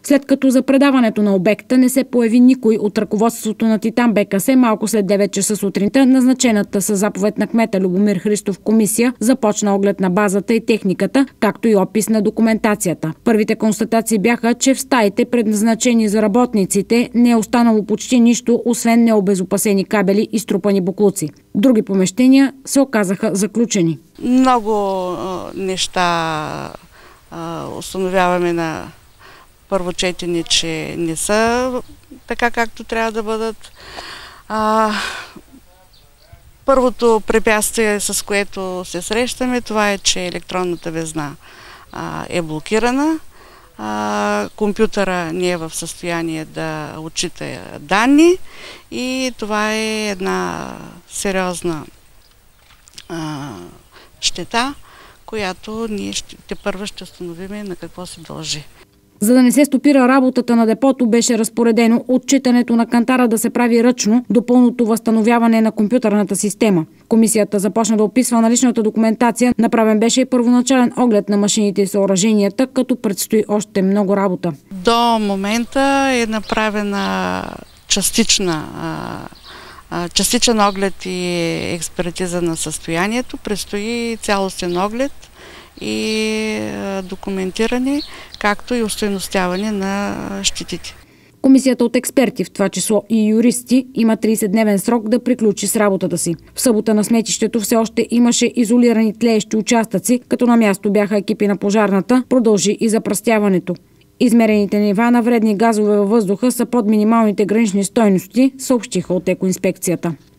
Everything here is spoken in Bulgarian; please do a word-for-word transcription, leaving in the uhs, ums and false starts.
След като за предаването на обекта не се появи никой от ръководството на Титан БКС, малко след девет часа сутринта, назначената със заповед на кмета Любомир Христов комисия започна оглед на базата и техниката, както и опис на документацията. Първите констатации бяха, че в стаите, предназначени за работниците, не е останало почти нищо, освен необезопасени кабели и струпани боклуци. Други помещения се оказаха заключени. Много а, неща а, установяваме на първо четене, че не са така, както трябва да бъдат. А, първото препятствие, с което се срещаме, това е, че електронната везна а, е блокирана. А, компютъра не е в състояние да отчита данни и това е една сериозна а, щета, която ние ще, тепърва ще установим на какво се дължи. За да не се стопира работата на депото, беше разпоредено отчитането на кантара да се прави ръчно до пълното възстановяване на компютърната система. Комисията започна да описва наличната документация. Направен беше и първоначален оглед на машините и съоръженията, като предстои още много работа. До момента е направена частична, частичен оглед и експертиза на състоянието. Предстои цялостен оглед и документиране, както и остойностяване на щетите. Комисията от експерти, в това число и юристи, има тридесетдневен срок да приключи с работата си. В събота на сметището все още имаше изолирани тлеещи участъци, като на място бяха екипи на пожарната, продължи и запръстяването. Измерените нива на вредни газове във въздуха са под минималните гранични стойности, съобщиха от екоинспекцията.